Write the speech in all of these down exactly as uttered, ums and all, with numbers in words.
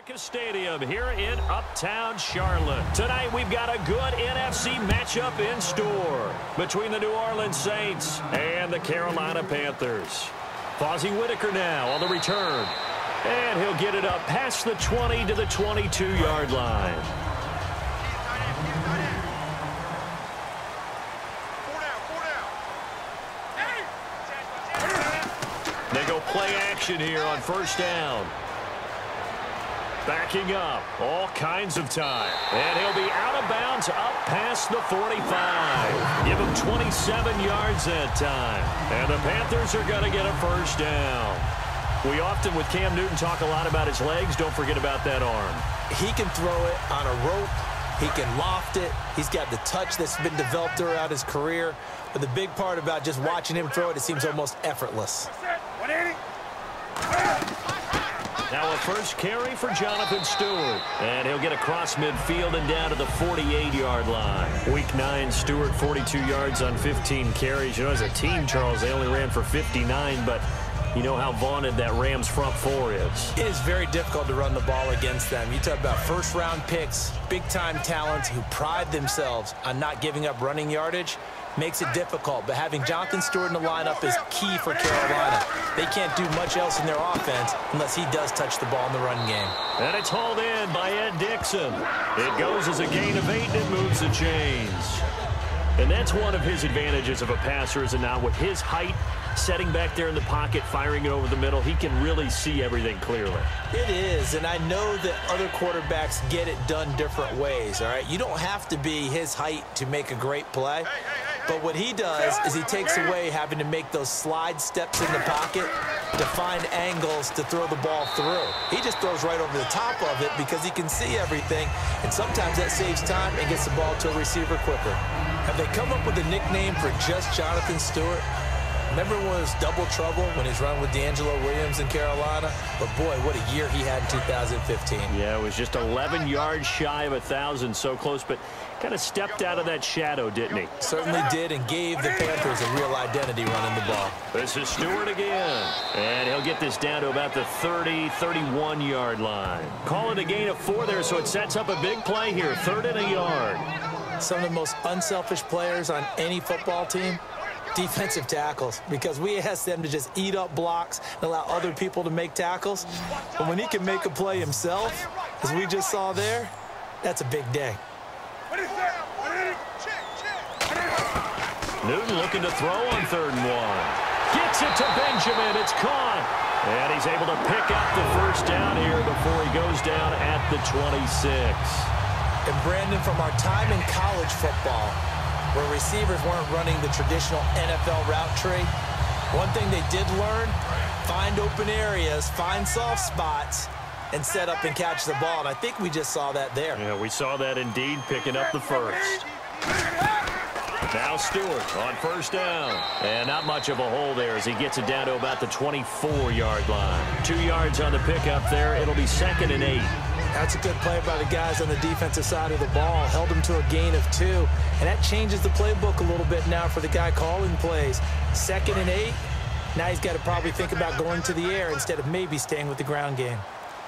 Comcast Stadium here in Uptown Charlotte. Tonight we've got a good N F C matchup in store between the New Orleans Saints and the Carolina Panthers. Fozzie Whitaker now on the return. And he'll get it up past the twenty to the twenty-two yard line. They go play action here on first down. Backing up, all kinds of time. And he'll be out of bounds up past the forty-five. Give him twenty-seven yards that time. And the Panthers are going to get a first down. We often, with Cam Newton, talk a lot about his legs. Don't forget about that arm. He can throw it on a rope. He can loft it. He's got the touch that's been developed throughout his career. But the big part about just watching him throw it, it seems almost effortless. Now a first carry for Jonathan Stewart. And he'll get across midfield and down to the forty-eight yard line. Week nine, Stewart, forty-two yards on fifteen carries. You know, as a team, Charles, they only ran for fifty-nine, but you know how vaunted that Rams front four is. It is very difficult to run the ball against them. You talk about first-round picks, big-time talents who pride themselves on not giving up running yardage. Makes it difficult, but having Jonathan Stewart in the lineup is key for Carolina. They can't do much else in their offense unless he does touch the ball in the run game. And it's hauled in by Ed Dickson. It goes as a gain of eight, and it moves the chains. And that's one of his advantages of a passer, is it not? With his height, setting back there in the pocket, firing it over the middle, he can really see everything clearly. It is, and I know that other quarterbacks get it done different ways, all right? You don't have to be his height to make a great play. But what he does is he takes away having to make those slide steps in the pocket to find angles to throw the ball through. He just throws right over the top of it because he can see everything, and sometimes that saves time and gets the ball to a receiver quicker. Have they come up with a nickname for just Jonathan Stewart? Remember when it was double trouble when he's running with D'Angelo Williams in Carolina? But, boy, what a year he had in two thousand fifteen. Yeah, it was just eleven yards shy of one thousand, so close, but kind of stepped out of that shadow, didn't he? Certainly did, and gave the Panthers a real identity running the ball. This is Stewart again, and he'll get this down to about the thirty, thirty-one yard line. Call it a gain of four there, so it sets up a big play here, third and a yard. Some of the most unselfish players on any football team, defensive tackles, because we ask them to just eat up blocks and allow other people to make tackles. But when he can make a play himself, as we just saw there, that's a big day. Newton looking to throw on third and one. Gets it to Benjamin. It's caught. And he's able to pick up the first down here before he goes down at the twenty-six. And Brandon, from our time in college football, where receivers weren't running the traditional N F L route tree, one thing they did learn, find open areas, find soft spots, and set up and catch the ball. And I think we just saw that there. Yeah, we saw that indeed, picking up the first. Now Stewart on first down. And not much of a hole there as he gets it down to about the twenty-four yard line. Two yards on the pickup there. It'll be second and eight. That's a good play by the guys on the defensive side of the ball. Held him to a gain of two. And that changes the playbook a little bit now for the guy calling plays. Second and eight. Now he's got to probably think about going to the air instead of maybe staying with the ground game.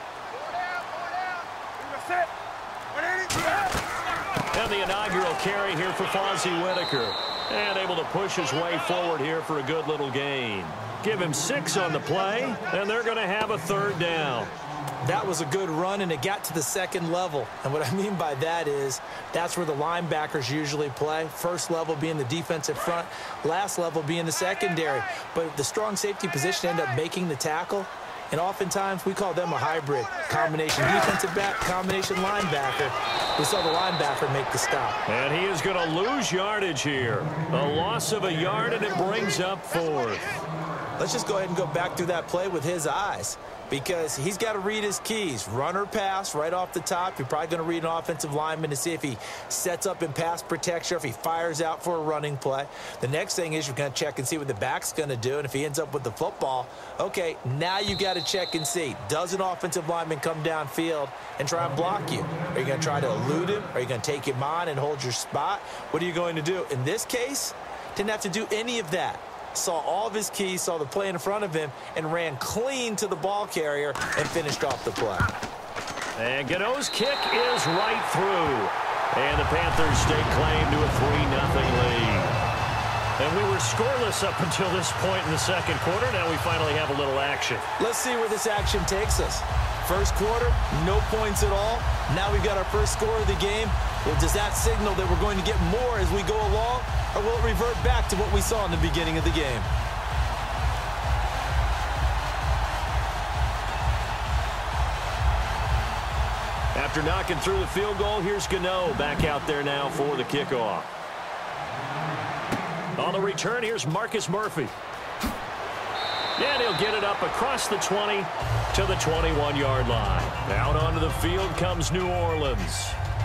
And the inaugural carry here for Fozzie Whitaker. And able to push his way forward here for a good little gain. Give him six on the play, and they're going to have a third down. That was a good run, and it got to the second level. And what I mean by that is that's where the linebackers usually play. First level being the defensive front, last level being the secondary. But the strong safety position ended up making the tackle. And oftentimes we call them a hybrid. Combination defensive back, combination linebacker. We saw the linebacker make the stop. And he is going to lose yardage here. A loss of a yard, and it brings up fourth. Let's just go ahead and go back through that play with his eyes, because he's got to read his keys. Run or pass right off the top. You're probably going to read an offensive lineman to see if he sets up in pass protection, or if he fires out for a running play. The next thing is you're going to check and see what the back's going to do, and if he ends up with the football, okay, now you got to check and see. Does an offensive lineman come downfield and try and block you? Are you going to try to elude him? Are you going to take him on and hold your spot? What are you going to do? In this case, didn't have to do any of that. Saw all of his keys, saw the play in front of him, and ran clean to the ball carrier and finished off the play. And Gano's kick is right through. And the Panthers stake claim to a three nothing lead. And we were scoreless up until this point in the second quarter. Now we finally have a little action. Let's see where this action takes us. First quarter, no points at all. Now we've got our first score of the game. Well, does that signal that we're going to get more as we go along? Or will it revert back to what we saw in the beginning of the game? After knocking through the field goal, here's Gano back out there now for the kickoff. On the return, here's Marcus Murphy. And he'll get it up across the twenty to the twenty-one yard line. Out onto the field comes New Orleans.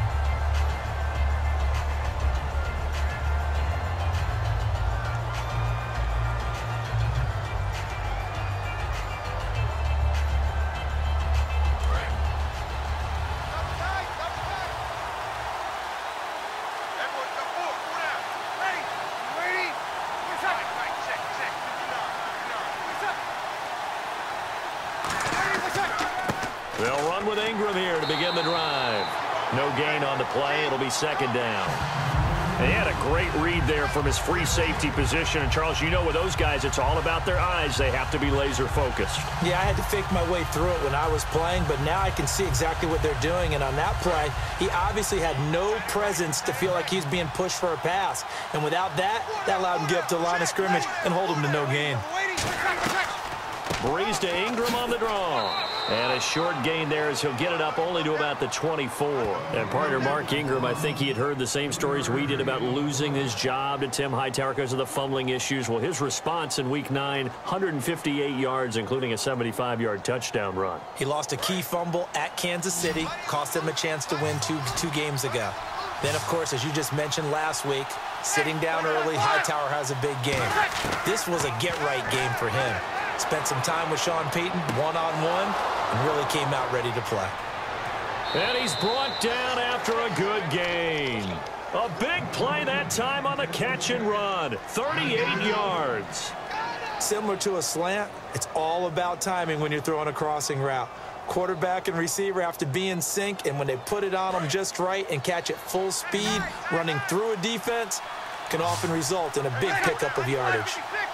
They'll run with Ingram here to begin the drive. No gain on the play. It'll be second down. And he had a great read there from his free safety position. And, Charles, you know with those guys, it's all about their eyes. They have to be laser focused. Yeah, I had to fake my way through it when I was playing, but now I can see exactly what they're doing. And on that play, he obviously had no presence to feel like he's being pushed for a pass. And without that, that allowed him to get up to the line of scrimmage and hold him to no gain. Breeze to Ingram on the draw. And a short gain there as he'll get it up only to about the twenty-four. And partner Mark Ingram, I think he had heard the same stories we did about losing his job to Tim Hightower because of the fumbling issues. Well, his response in week nine, one hundred fifty-eight yards, including a seventy-five yard touchdown run. He lost a key fumble at Kansas City, cost him a chance to win two, two games ago. Then, of course, as you just mentioned last week, sitting down early, Hightower has a big game. This was a get-right game for him. Spent some time with Sean Payton, one-on-one, and really came out ready to play. And he's brought down after a good gain. A big play that time on the catch and run. thirty-eight yards. Similar to a slant, it's all about timing when you're throwing a crossing route. Quarterback and receiver have to be in sync, and when they put it on them just right and catch it full speed, running through a defense, can often result in a big pickup of yardage.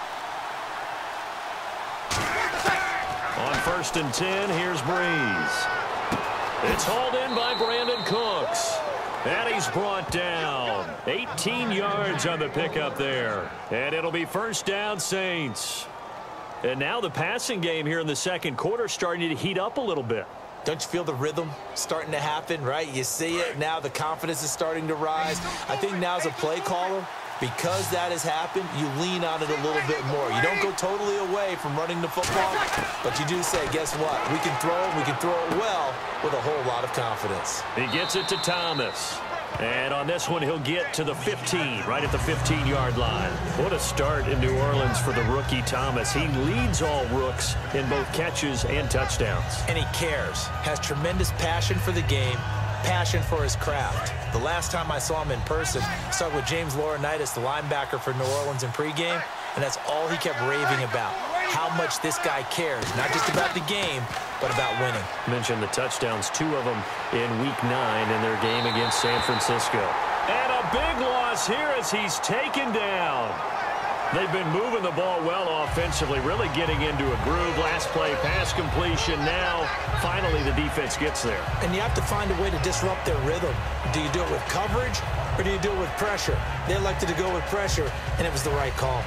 On first and ten, here's Breeze. It's hauled in by Brandon Cooks. And he's brought down. eighteen yards on the pickup there. And it'll be first down, Saints. And now the passing game here in the second quarter starting to heat up a little bit. Don't you feel the rhythm starting to happen, right? You see it now. The confidence is starting to rise. I think now as a play caller, because that has happened, you lean on it a little bit more. You don't go totally away from running the football, but you do say, guess what? We can throw it, we can throw it well with a whole lot of confidence. He gets it to Thomas. And on this one, he'll get to the fifteen, right at the fifteen yard line. What a start in New Orleans for the rookie Thomas. He leads all rooks in both catches and touchdowns. And he cares, has tremendous passion for the game, passion for his craft. The last time I saw him in person, I started with James Laurinaitis, the linebacker for New Orleans in pregame, and that's all he kept raving about, how much this guy cares, not just about the game, but about winning. Mentioned the touchdowns, two of them in week nine in their game against San Francisco. And a big loss here as he's taken down. They've been moving the ball well offensively, really getting into a groove. Last play, pass completion. Now, finally, the defense gets there. And you have to find a way to disrupt their rhythm. Do you do it with coverage, or do you do it with pressure? They elected to go with pressure, and it was the right call.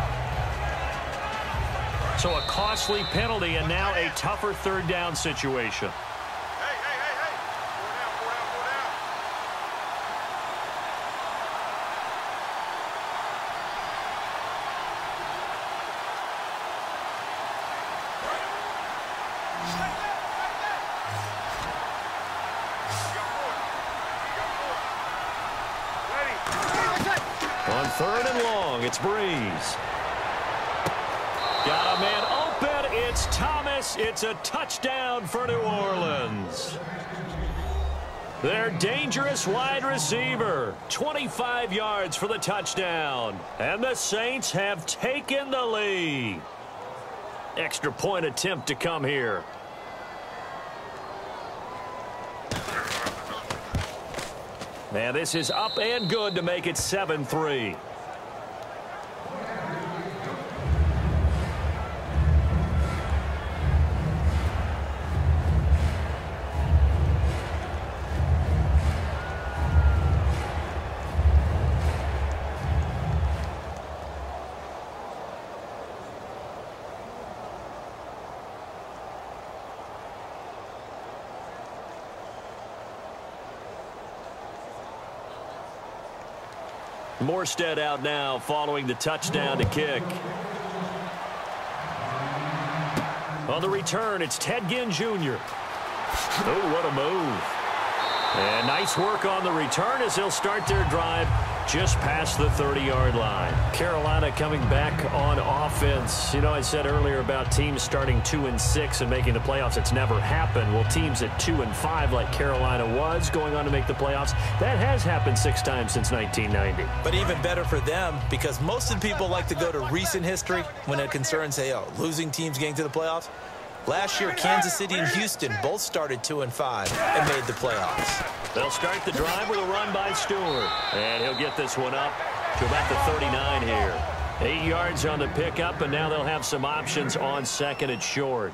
So a costly penalty and now a tougher third down situation. Hey, hey, hey, hey. Four down, four down, four down. On third and long, it's Breeze. Got a man open. It's Thomas. It's a touchdown for New Orleans. Their dangerous wide receiver. twenty-five yards for the touchdown. And the Saints have taken the lead. Extra point attempt to come here. And this is up and good to make it seven three. Morstead out now following the touchdown to kick. On the return, it's Ted Ginn Junior Oh, what a move. And nice work on the return as they'll start their drive just past the thirty-yard line. Carolina coming back on offense. You know, I said earlier about teams starting two and six and making the playoffs. It's never happened. Well, teams at two and five like Carolina was going on to make the playoffs, that has happened six times since nineteen ninety. But even better for them, because most of the people like to go to recent history when it concerns, hey, oh, losing teams getting to the playoffs. Last year, Kansas City and Houston both started two and five and made the playoffs. They'll start the drive with a run by Stewart. And he'll get this one up to about the thirty-nine here. Eight yards on the pickup, and now they'll have some options on second and short.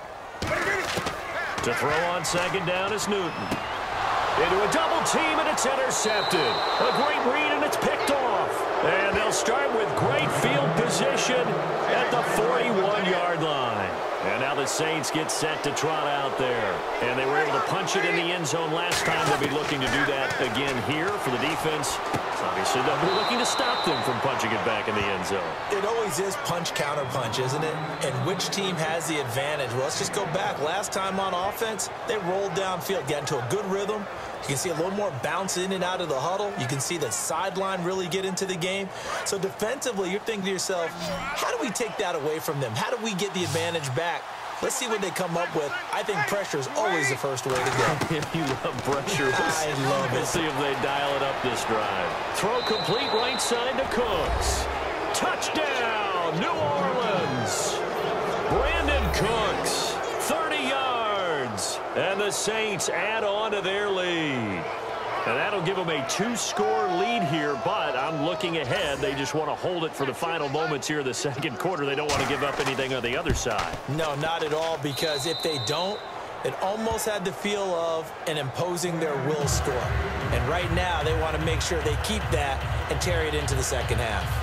To throw on second down is Newton. Into a double team, and it's intercepted. A great read, and it's picked off. And they'll start with great field position at the forty-one-yard line. And now the Saints get set to trot out there. And they were able to punch it in the end zone last time. They'll be looking to do that again here for the defense. Obviously, they'll be looking to stop them from punching it back in the end zone. It always is punch-counter-punch, isn't it? And which team has the advantage? Well, let's just go back. Last time on offense, they rolled downfield, got into a good rhythm. You can see a little more bounce in and out of the huddle. You can see the sideline really get into the game. So defensively, you're thinking to yourself, how do we take that away from them? How do we get the advantage back? Let's see what they come up with. I think pressure is always the first way to go. You love pressure. I love it. We'll see if they dial it up this drive. Throw complete right side to Cooks. Touchdown, New Orleans. Brandon Cooks, thirty yards. And the Saints add on to their lead. And that'll give them a two-score lead here, but I'm looking ahead. They just want to hold it for the final moments here in the second quarter. They don't want to give up anything on the other side. No, not at all, because if they don't, it almost had the feel of an imposing their will score. And right now, they want to make sure they keep that and carry it into the second half.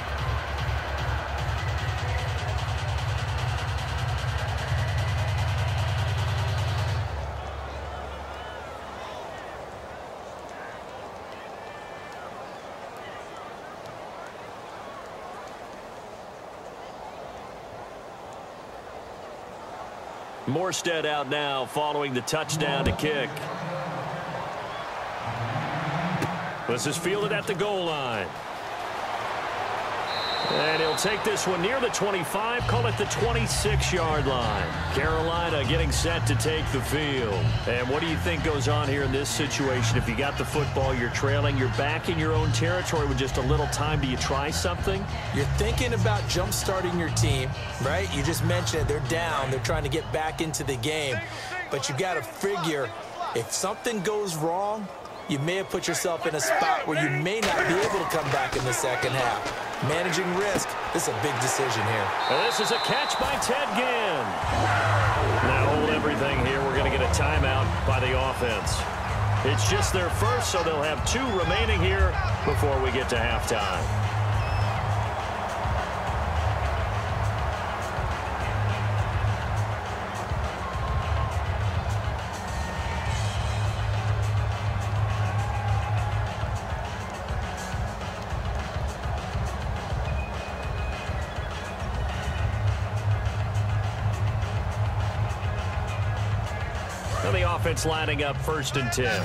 Morstead out now following the touchdown to kick. This is fielded at the goal line. And he'll take this one near the twenty-five, call it the twenty-six-yard line. Carolina getting set to take the field. And what do you think goes on here in this situation? If you got the football, you're trailing, you're back in your own territory with just a little time. Do you try something? You're thinking about jump-starting your team, right? You just mentioned it. They're down. They're trying to get back into the game. But you got to figure, if something goes wrong, you may have put yourself in a spot where you may not be able to come back in the second half. Managing risk, this is a big decision here. And this is a catch by Ted Ginn. Now hold everything here. We're going to get a timeout by the offense. It's just their first, so they'll have two remaining here before we get to halftime. The offense lining up first and ten.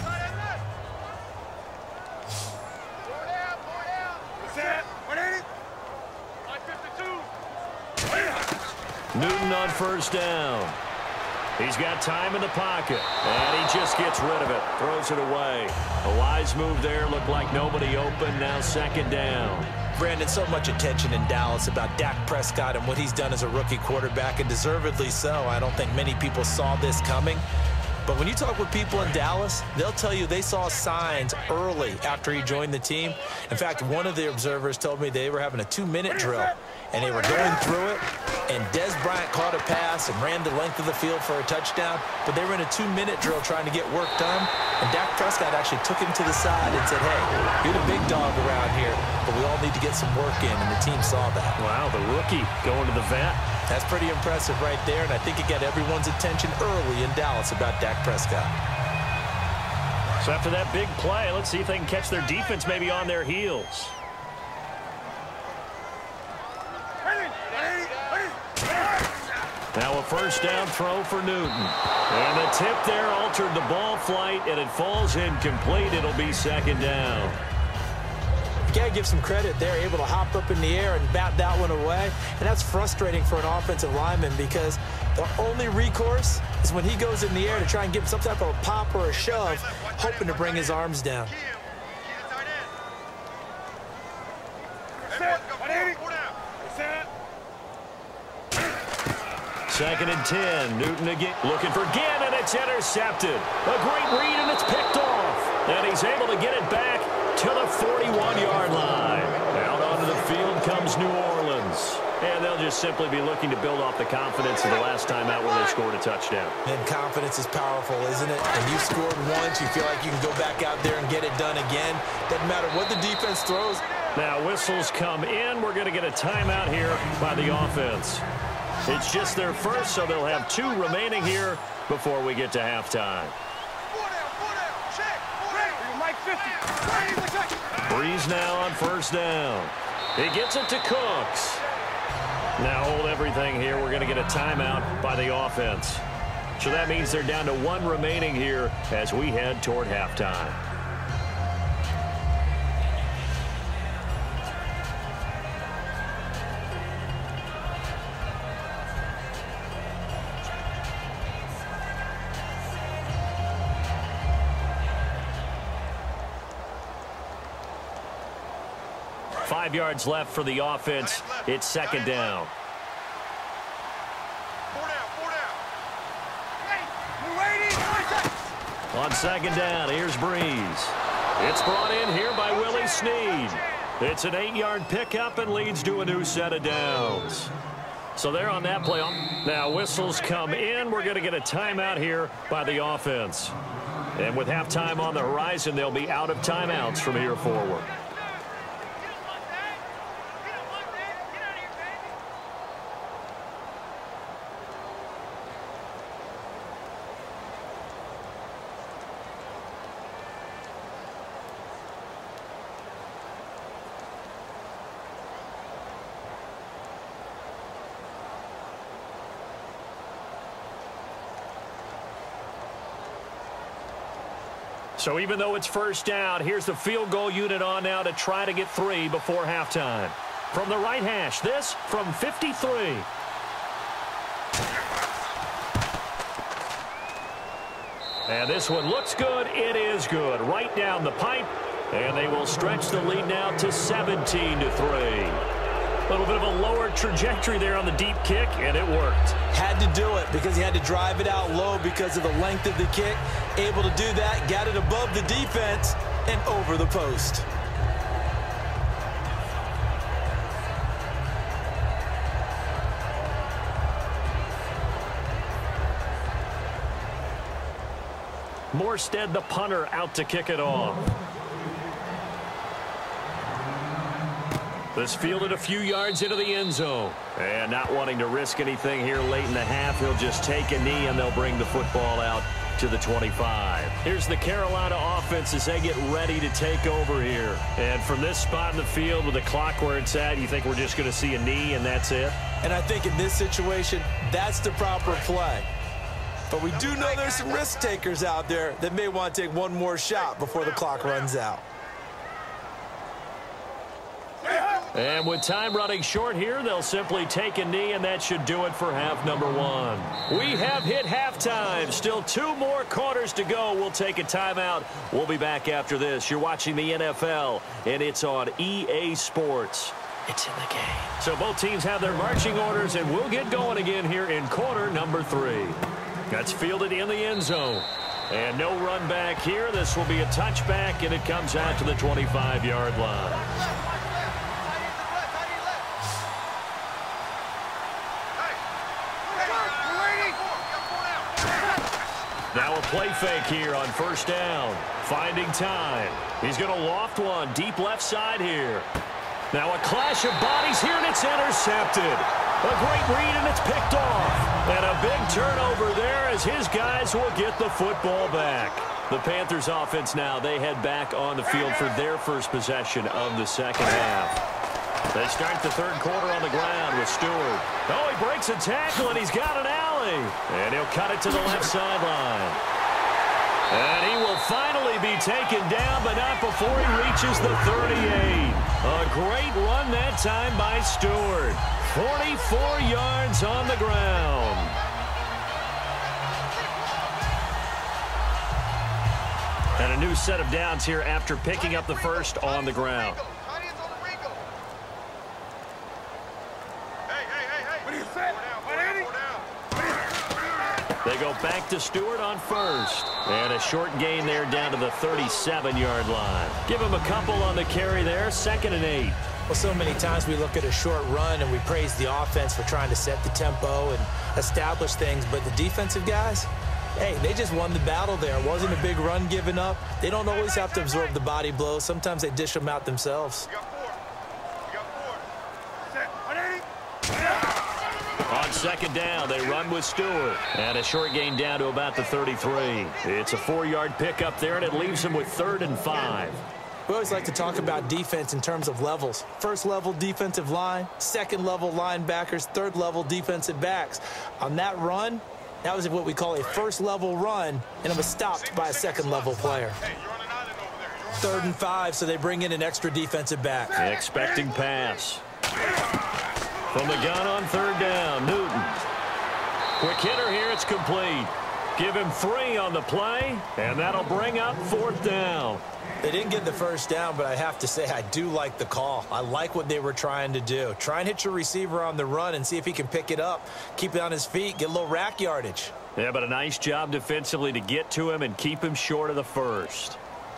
Newton on first down. He's got time in the pocket, and he just gets rid of it, throws it away. A wise move there, looked like nobody open, now second down. Brandon, so much attention in Dallas about Dak Prescott and what he's done as a rookie quarterback, and deservedly so. I don't think many people saw this coming. But when you talk with people in Dallas, they'll tell you they saw signs early after he joined the team. In fact, one of the observers told me they were having a two-minute drill, and they were going through it, and Dez Bryant caught a pass and ran the length of the field for a touchdown, but they were in a two-minute drill trying to get work done, and Dak Prescott actually took him to the side and said, hey, you're the big dog around here, but we all need to get some work in, and the team saw that. Wow, the rookie going to the vet. That's pretty impressive right there, and I think it got everyone's attention early in Dallas about Dak Prescott. So after that big play, let's see if they can catch their defense maybe on their heels. Now a first down throw for Newton. And the tip there altered the ball flight, and it falls incomplete. It'll be second down. You got to give some credit. They're able to hop up in the air and bat that one away. And that's frustrating for an offensive lineman because the only recourse is when he goes in the air to try and get some type of a pop or a shove, hoping to bring his arms down. Second and ten. Newton again. Looking for Ginn, and it's intercepted. A great read, and it's picked off. And he's able to get it back to the forty-one-yard line. Out onto the field comes New Orleans. And they'll just simply be looking to build off the confidence of the last time out where they scored a touchdown. And confidence is powerful, isn't it? And you scored once, you feel like you can go back out there and get it done again. Doesn't matter what the defense throws. Now whistles come in. We're going to get a timeout here by the offense. It's just their first, so they'll have two remaining here before we get to halftime. Breeze now on first down. He gets it to Cooks. Now hold everything here. We're going to get a timeout by the offense. So that means they're down to one remaining here as we head toward halftime. Five yards left for the offense. It's second down. On second down, here's Breeze. It's brought in here by Willie Snead. It's an eight-yard pickup and leads to a new set of downs. So they're on that play. Now whistles come in. We're going to get a timeout here by the offense. And with halftime on the horizon, they'll be out of timeouts from here forward. So even though it's first down, here's the field goal unit on now to try to get three before halftime. From the right hash, this from fifty-three. And this one looks good. It is good. Right down the pipe. And they will stretch the lead now to seventeen to three. A little bit of a lower trajectory there on the deep kick, and it worked. Had to do it because he had to drive it out low because of the length of the kick. Able to do that, got it above the defense and over the post. Morstead, the punter, out to kick it off. This fielded a few yards into the end zone. And not wanting to risk anything here late in the half, he'll just take a knee and they'll bring the football out to the twenty-five. Here's the Carolina offense as they get ready to take over here. And from this spot in the field with the clock where it's at, you think we're just going to see a knee and that's it? And I think in this situation, that's the proper play. But we do know there's some risk takers out there that may want to take one more shot before the clock runs out. And with time running short here, they'll simply take a knee, and that should do it for half number one. We have hit halftime. Still two more quarters to go. We'll take a timeout. We'll be back after this. You're watching the N F L, and it's on E A Sports. It's in the game. So both teams have their marching orders, and we'll get going again here in quarter number three. That's fielded in the end zone. And no run back here. This will be a touchback, and it comes out to the twenty-five yard line. Now a play fake here on first down. Finding time. He's going to loft one deep left side here. Now a clash of bodies here, and it's intercepted. A great read, and it's picked off. And a big turnover there as his guys will get the football back. The Panthers offense now, they head back on the field for their first possession of the second half. They start the third quarter on the ground with Stewart. Oh, he breaks a tackle, and he's got an alley. And he'll cut it to the left sideline. And he will finally be taken down, but not before he reaches the thirty-eight. A great run that time by Stewart. forty-four yards on the ground. And a new set of downs here after picking up the first on the ground. They go back to Stewart on first. And a short gain there down to the thirty-seven yard line. Give him a couple on the carry there. Second and eight. Well, so many times we look at a short run and we praise the offense for trying to set the tempo and establish things. But the defensive guys, hey, they just won the battle there. It wasn't a big run given up. They don't always have to absorb the body blows. Sometimes they dish them out themselves. On second down, they run with Stewart. And a short gain down to about the thirty-three. It's a four yard pickup there, and it leaves them with third and five. We always like to talk about defense in terms of levels. First level defensive line, second level linebackers, third level defensive backs. On that run, that was what we call a first level run, and it was stopped by a second level player. Third and five, so they bring in an extra defensive back. Expecting pass. From the gun on third down, Newton. Quick hitter here, it's complete. Give him three on the play, and that'll bring up fourth down. They didn't get the first down, but I have to say I do like the call. I like what they were trying to do. Try and hit your receiver on the run and see if he can pick it up, keep it on his feet, get a little rack yardage. Yeah, but a nice job defensively to get to him and keep him short of the first.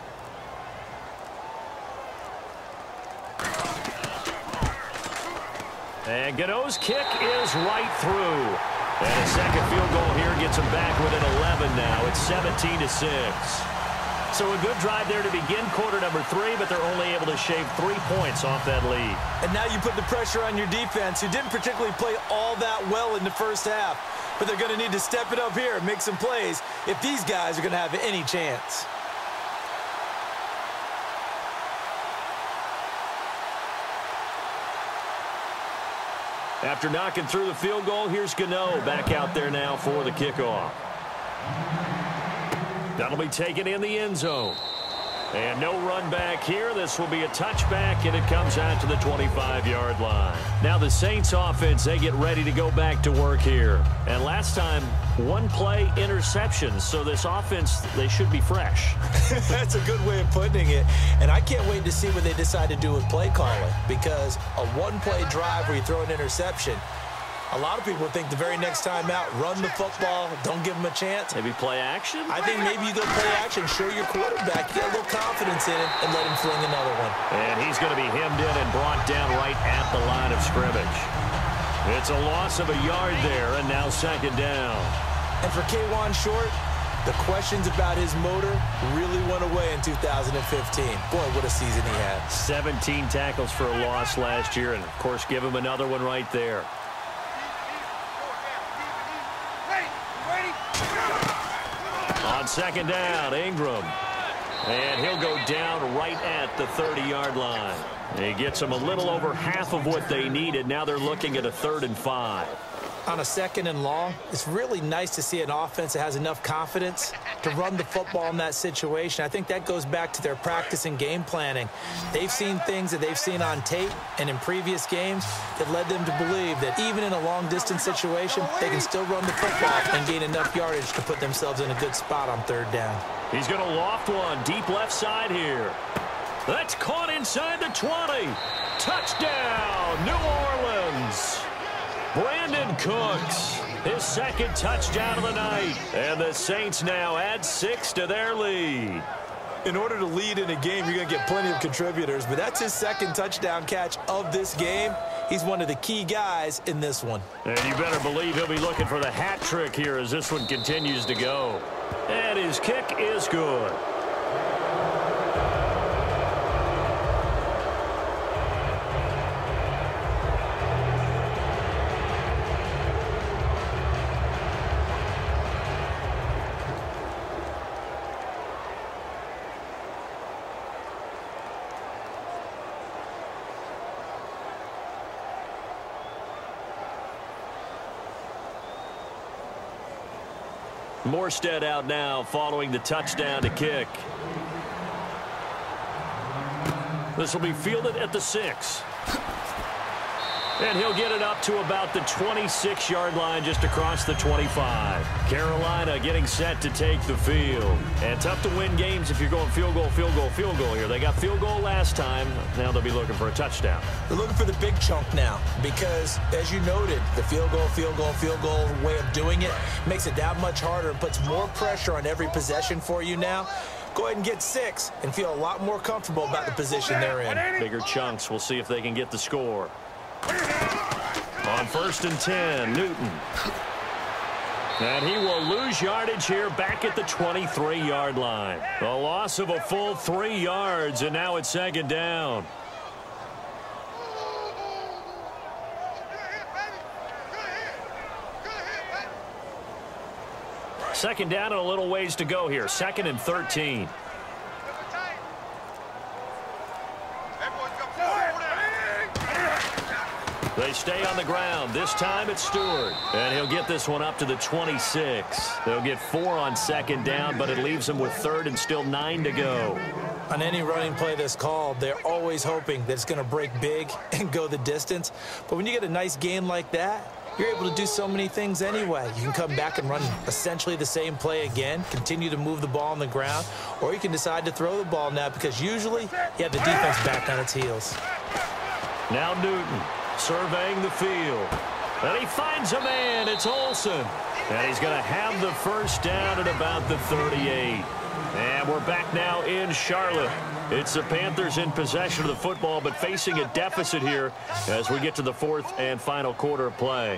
And Gano's kick is right through. And a second field goal here gets him back within eleven now. It's seventeen to six. So a good drive there to begin quarter number three, but they're only able to shave three points off that lead. And now you put the pressure on your defense, who didn't particularly play all that well in the first half. But they're going to need to step it up here and make some plays if these guys are going to have any chance. After knocking through the field goal, here's Gano back out there now for the kickoff. That'll be taken in the end zone. And no run back here. This will be a touchback, and it comes out to the twenty-five yard line. Now the Saints offense, they get ready to go back to work here. And last time, one play interceptions. So this offense, they should be fresh. That's a good way of putting it. And I can't wait to see what they decide to do with play calling, because a one-play drive where you throw an interception, a lot of people think the very next time out, run the football, don't give them a chance. Maybe play action? I think maybe you go play action, show your quarterback, get a little confidence in it, and let him fling another one. And he's going to be hemmed in and brought down right at the line of scrimmage. It's a loss of a yard there, and now second down. And for K'Wan Short, the questions about his motor really went away in two thousand fifteen. Boy, what a season he had. seventeen tackles for a loss last year, and, of course, give him another one right there. On second down, Ingram. And he'll go down right at the thirty yard line. He gets them a little over half of what they needed. Now they're looking at a third and five. On a second and long, it's really nice to see an offense that has enough confidence to run the football in that situation. I think that goes back to their practice and game planning. They've seen things that they've seen on tape and in previous games that led them to believe that even in a long-distance situation, they can still run the football and gain enough yardage to put themselves in a good spot on third down. He's going to loft one deep left side here. That's caught inside the twenty. Touchdown, New Orleans. Brandon Cooks. his second touchdown of the night. And the Saints now add six to their lead. In order to lead in a game, you're going to get plenty of contributors, but that's his second touchdown catch of this game. He's one of the key guys in this one. And you better believe he'll be looking for the hat trick here as this one continues to go. And his kick is good. Morstead out now following the touchdown to kick. This will be fielded at the six. And he'll get it up to about the twenty-six yard line just across the twenty-five. Carolina getting set to take the field. And tough to win games if you're going field goal, field goal, field goal here. They got field goal last time. Now they'll be looking for a touchdown. They're looking for the big chunk now because, as you noted, the field goal, field goal, field goal way of doing it makes it that much harder and puts more pressure on every possession for you now. Go ahead and get six and feel a lot more comfortable about the position they're in. Bigger chunks. We'll see if they can get the score. On first and ten, Newton. And he will lose yardage here back at the twenty-three yard line. A loss of a full three yards, and now it's second down. Second down and a little ways to go here. Second and thirteen. They stay on the ground. This time it's Stewart. And he'll get this one up to the twenty-six. They'll get four on second down, but it leaves them with third and still nine to go. On any running play that's called, they're always hoping that it's going to break big and go the distance. But when you get a nice gain like that, you're able to do so many things anyway. You can come back and run essentially the same play again, continue to move the ball on the ground, or you can decide to throw the ball now because usually you have the defense back on its heels. Now Newton surveying the field. And he finds a man. It's Olsen. And he's going to have the first down at about the thirty-eight. And we're back now in Charlotte. It's the Panthers in possession of the football, but facing a deficit here as we get to the fourth and final quarter of play.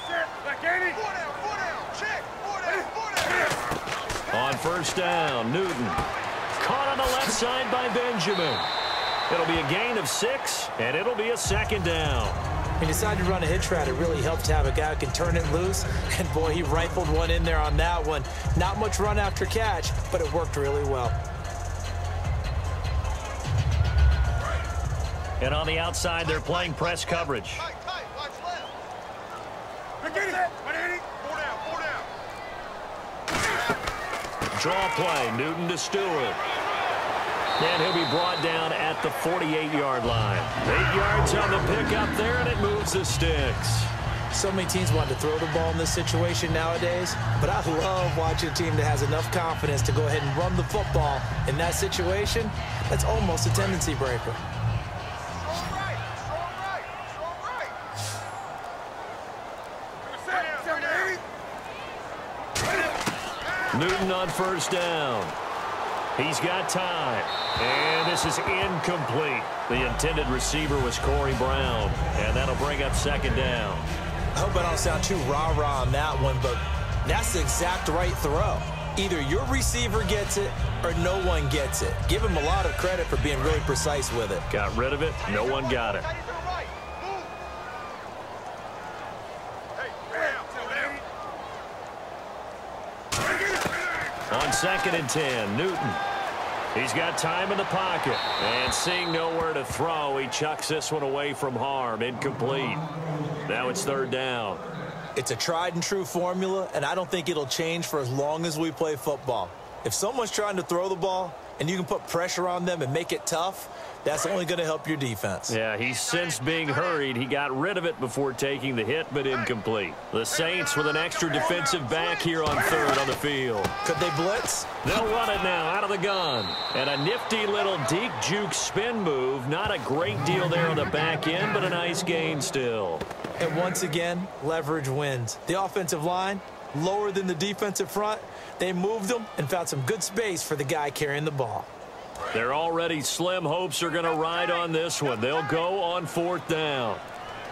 On first down, Newton. Caught on the left side by Benjamin. It'll be a gain of six, and it'll be a second down. He decided to run a hitch route. It really helped to have a guy who can turn it loose. And, boy, he rifled one in there on that one. Not much run after catch, but it worked really well. And on the outside, they're playing press coverage. Draw play, Newton to Stewart. And he'll be brought down at the forty-eight yard line. Eight yards on the pickup there, and it moves the sticks. So many teams want to throw the ball in this situation nowadays, but I love watching a team that has enough confidence to go ahead and run the football in that situation. That's almost a tendency breaker. Newton on first down. He's got time. And this is incomplete. The intended receiver was Corey Brown. And that'll bring up second down. I hope I don't sound too rah-rah on that one, but that's the exact right throw. Either your receiver gets it or no one gets it. Give him a lot of credit for being really precise with it. Got rid of it. No one got it. On second and ten, Newton. He's got time in the pocket. And seeing nowhere to throw, he chucks this one away from harm. Incomplete. Now it's third down. It's a tried and true formula, and I don't think it'll change for as long as we play football. If someone's trying to throw the ball and you can put pressure on them and make it tough, that's only going to help your defense. Yeah, he's since being hurried. He got rid of it before taking the hit, but incomplete. The Saints with an extra defensive back here on third on the field. Could they blitz? They'll run it now out of the gun. And a nifty little deep juke spin move. Not a great deal there on the back end, but a nice gain still. And once again, leverage wins. The offensive line, lower than the defensive front. They moved them and found some good space for the guy carrying the ball. They're already slim hopes are going to ride on this one. They'll go on fourth down.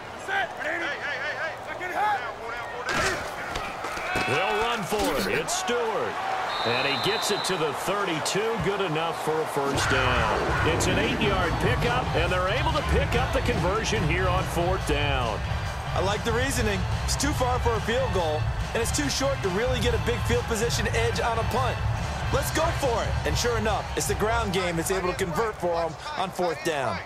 They'll run for it. It's Stewart. And he gets it to the thirty-two. Good enough for a first down. It's an eight-yard pickup, and they're able to pick up the conversion here on fourth down. I like the reasoning. It's too far for a field goal, and it's too short to really get a big field position edge on a punt. Let's go for it. And sure enough, it's the ground game that's able to convert for them on fourth down.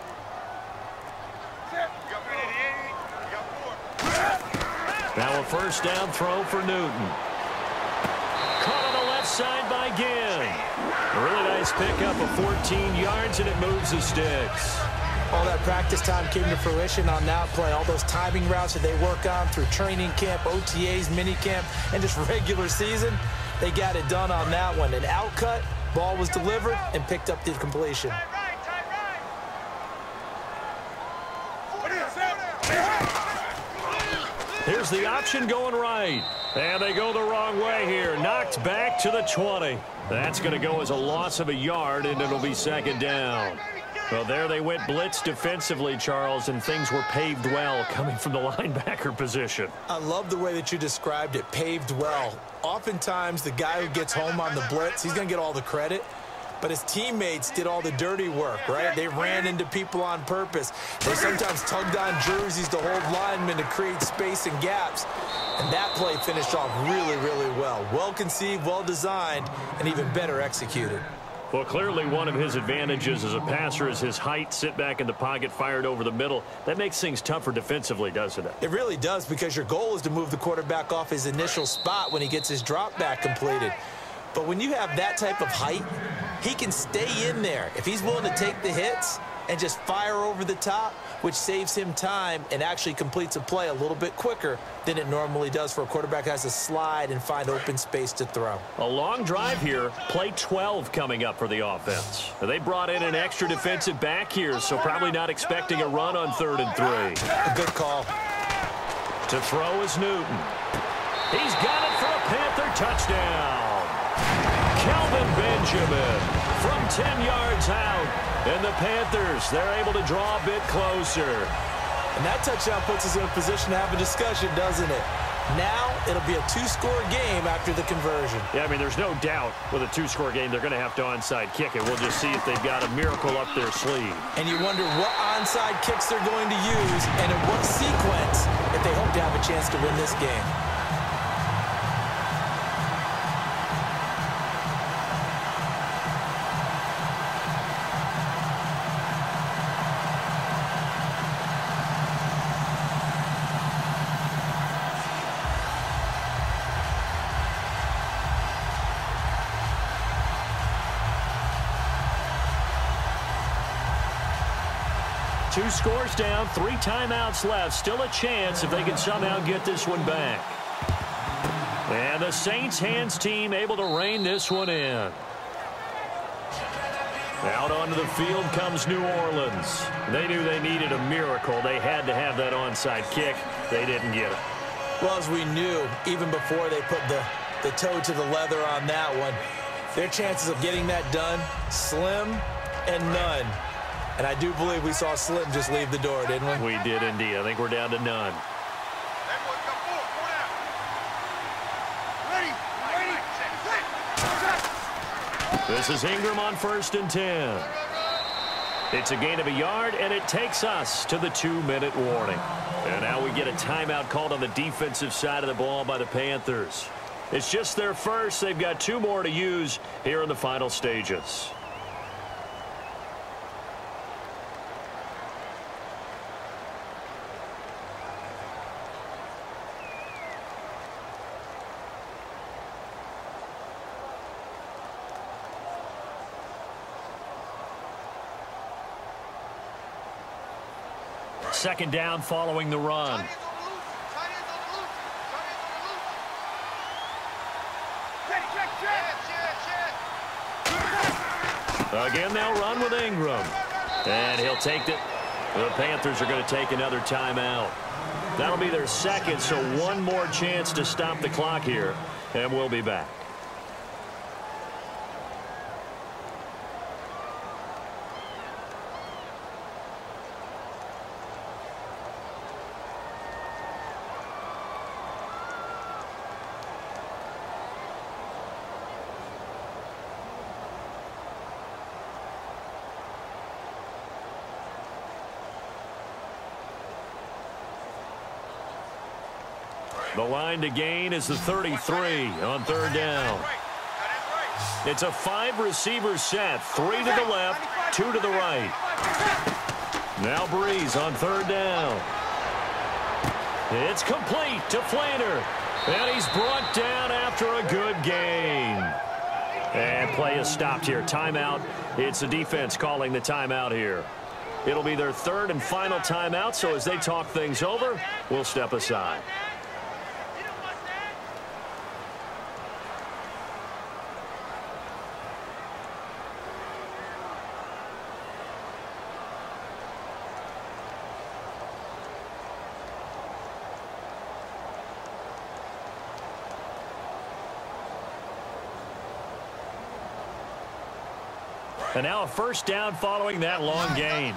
Now a first down throw for Newton. Caught on the left side by Ginn. A really nice pickup of fourteen yards, and it moves the sticks. All that practice time came to fruition on that play. All those timing routes that they work on through training camp, O T As, mini camp, and just regular season, they got it done on that one. An outcut, ball was delivered, and picked up the completion. Here's the option going right. And they go the wrong way here. Knocked back to the twenty. That's going to go as a loss of a yard, and it'll be second down. Well, there they went blitz defensively, Charles, and things were paved well coming from the linebacker position. I love the way that you described it, paved well. Oftentimes, the guy who gets home on the blitz, he's going to get all the credit. But his teammates did all the dirty work, right? They ran into people on purpose. They sometimes tugged on jerseys to hold linemen to create space and gaps. And that play finished off really, really well. Well-conceived, well-designed, and even better executed. Well, clearly one of his advantages as a passer is his height, sit back in the pocket, fired over the middle. That makes things tougher defensively, doesn't it? It really does, because your goal is to move the quarterback off his initial spot when he gets his drop back completed. But when you have that type of height, he can stay in there. If he's willing to take the hits and just fire over the top, which saves him time and actually completes a play a little bit quicker than it normally does for a quarterback who has to slide and find open space to throw. A long drive here. Play twelve coming up for the offense. They brought in an extra defensive back here, so probably not expecting a run on third and three. A good call. To throw is Newton. He's got it for a Panther touchdown. Kelvin Benjamin from ten yards out. And the Panthers, they're able to draw a bit closer. And that touchdown puts us in a position to have a discussion, doesn't it? Now it'll be a two-score game after the conversion. Yeah, I mean, there's no doubt with a two-score game they're going to have to onside kick it. We'll just see if they've got a miracle up their sleeve. And you wonder what onside kicks they're going to use and in what sequence if they hope to have a chance to win this game. Two scores down, three timeouts left. Still a chance if they can somehow get this one back. And the Saints hands team able to rein this one in. Out onto the field comes New Orleans. They knew they needed a miracle. They had to have that onside kick. They didn't get it. Well, as we knew, even before they put the, the toe to the leather on that one, their chances of getting that done, slim and none. And I do believe we saw Slim just leave the door, didn't we? We did indeed. I think we're down to none. This is Ingram on first and ten. It's a gain of a yard, and it takes us to the two-minute warning. And now we get a timeout called on the defensive side of the ball by the Panthers. It's just their first. They've got two more to use here in the final stages. Second down following the run. Again, they'll run with Ingram. And he'll take it. The Panthers are going to take another timeout. That'll be their second, so one more chance to stop the clock here, and we'll be back. The line to gain is the thirty-three on third down. It's a five-receiver set, three to the left, two to the right. Now Breeze on third down. It's complete to Flainer, and he's brought down after a good gain. And play is stopped here. Timeout. It's the defense calling the timeout here. It'll be their third and final timeout, so as they talk things over, we'll step aside. And now a first down following that long gain.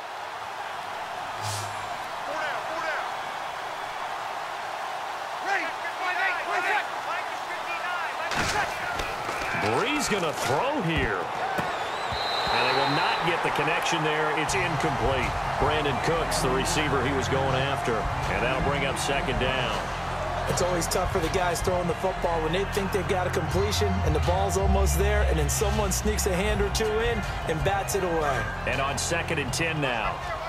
Breeze going to throw here. And they will not get the connection there. It's incomplete. Brandon Cooks, the receiver he was going after. And that'll bring up second down. It's always tough for the guys throwing the football when they think they've got a completion and the ball's almost there, and then someone sneaks a hand or two in and bats it away. And on second and ten now.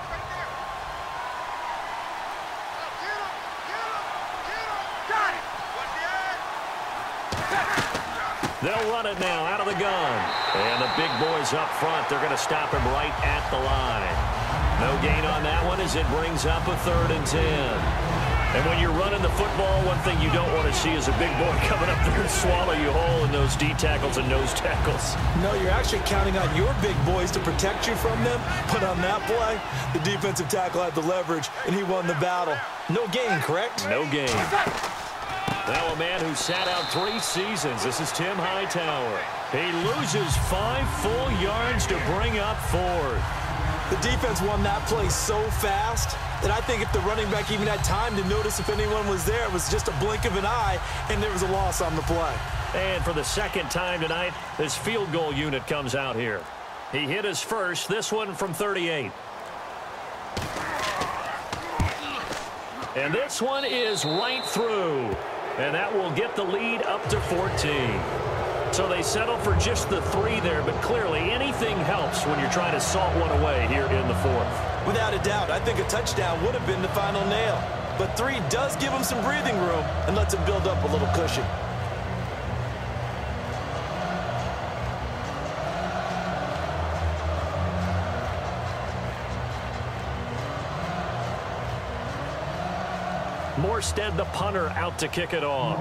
They'll run it now out of the gun. And the big boys up front, they're going to stop him right at the line. No gain on that one as it brings up a third and ten. And when you're running the football, one thing you don't want to see is a big boy coming up there and swallow you whole in those D tackles and nose tackles. No, you're actually counting on your big boys to protect you from them. But on that play, the defensive tackle had the leverage, and he won the battle. No gain, correct? No gain. Now a man who sat out three seasons. This is Tim Hightower. He loses five full yards to bring up fourth. The defense won that play so fast that I think if the running back even had time to notice if anyone was there, it was just a blink of an eye, and there was a loss on the play. And for the second time tonight, this field goal unit comes out here. He hit his first, this one from thirty-eight. And this one is right through. And that will get the lead up to fourteen. So they settle for just the three there, but clearly anything helps when you're trying to salt one away here in the fourth. Without a doubt, I think a touchdown would have been the final nail. But three does give him some breathing room and lets him build up a little cushion. Morstead, the punter, out to kick it off.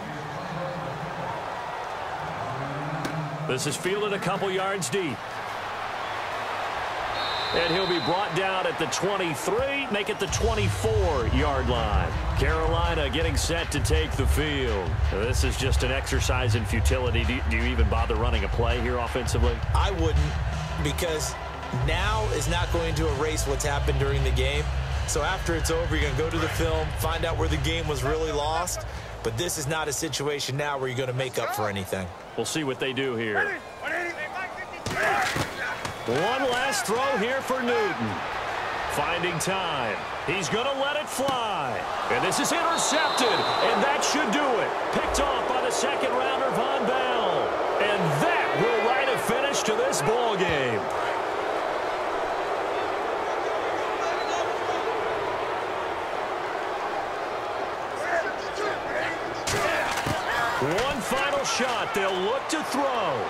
This is fielded a couple yards deep. And he'll be brought down at the twenty-three, make it the twenty-four yard line. Carolina getting set to take the field. This is just an exercise in futility. Do you, do you even bother running a play here offensively? I wouldn't, because now is not going to erase what's happened during the game. So after it's over, you're going to go to the film, find out where the game was really lost. But this is not a situation now where you're going to make up for anything. We'll see what they do here. One last throw here for Newton. Finding time. He's going to let it fly. And this is intercepted. And that should do it. Picked off by the second rounder, Von Bell. And that will write a finish to this ball game. One final shot. They'll look to throw.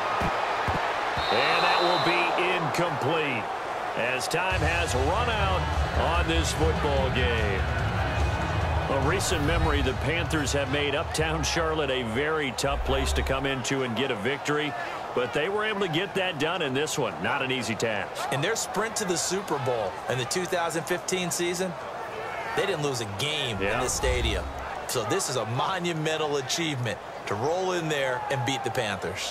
And that will be incomplete as time has run out on this football game. A recent memory, the Panthers have made Uptown Charlotte a very tough place to come into and get a victory, but they were able to get that done in this one. Not an easy task. In their sprint to the Super Bowl in the two thousand fifteen season, They didn't lose a game yeah. in this stadium. So this is a monumental achievement to roll in there and beat the Panthers.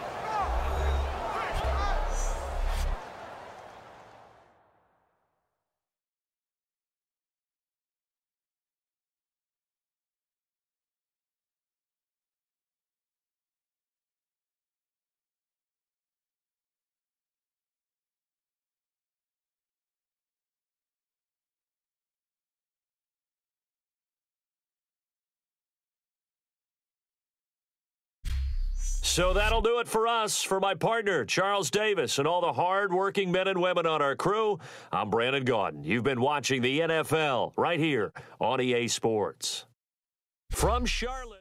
So that'll do it for us. For my partner, Charles Davis, and all the hard-working men and women on our crew, I'm Brandon Gaudin. You've been watching the N F L right here on E A Sports. From Charlotte.